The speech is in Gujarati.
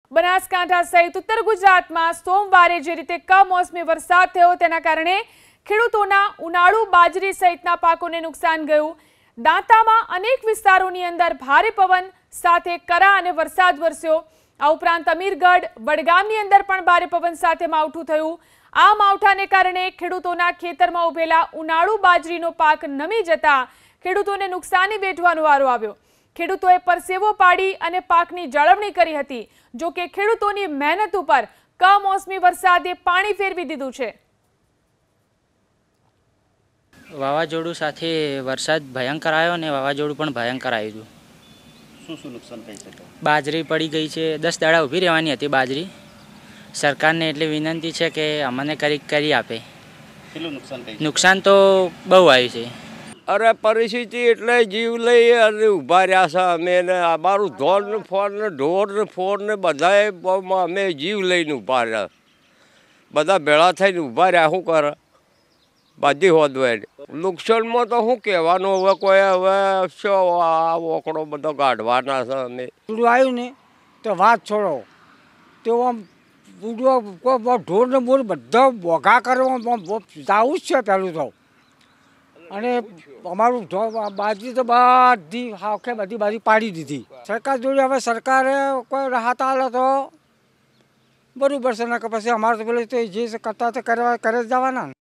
બનાસકાંઠા સહિત ઉત્તર ગુજરાતમાં સોમવારે જે રીતે કમોસમી વરસાદ થયો તેના કારણે ખેડૂતોના ઉનાળુ બાજરી સહિતના પાકોને નુકસાન ગયું। દાંતામાં અનેક વિસ્તારોની અંદર ભારે પવન સાથે કરા અને વરસાદ વરસ્યો। આ ઉપરાંત અમીરગઢ વડગામની અંદર પણ ભારે પવન સાથે માવઠું થયું। આ માવઠાને કારણે ખેડૂતોના ખેતરમાં ઉભેલા ઉનાળુ બાજરીનો પાક નમી જતા ખેડૂતોને નુકસાની વેઠવાનો વારો આવ્યો। ખેડૂતોએ પરસેવો પાડી અને પાકની જાળવણી કરી હતી। જો કે ખેડૂતોની મહેનત ઉપર કમોસમી વરસાદે પાણી ફેરવી દીધું છે। વાવાઝોડું સાથે વરસાદ ભયંકર આવ્યો અને વાવાઝોડું પણ ભયંકર આવ્યું હતું। શું નુકસાન થઈ શકે? બાજરી પડી ગઈ છે। 10 દાડા ઊભી રહેવાની હતી બાજરી। સરકારને એટલી વિનંતી છે કે અમને કરી આપે। કેટલું નુકસાન થઈ? નુકસાન તો બહુ આવ્યું છે। અરે પરિસ્થિતિ એટલે જીવ લઈ અને ઊભા રહ્યા છે અમે ને અમારું ધોર ને ફોર ને ઢોર ને ફોર ને બધાએ અમે જીવ લઈને ઊભા રહ્યા। બધા ભેળા થઈને ઊભા રહ્યા। શું કરે બધી હોદવાય નુકસાનમાં તો શું કહેવાનું હવે કોઈ હવે શું આ ઓકડો બધો કાઢવાના છે અમે આવ્યું ને તો વાત છોડો તો આમ ઢોર ને બોર બધા બોઘા કરવા જવું જ છે પહેલું તો। અને અમારું બાજરી તો બધી હાખે બધી બાજુ પાડી દીધી। સરકાર જોડે હવે સરકારે કોઈ રાહત આલે તો બરાબર છે, ને કે પછી અમારે તો પેલું જે કરતા તો કરે જ જવાના।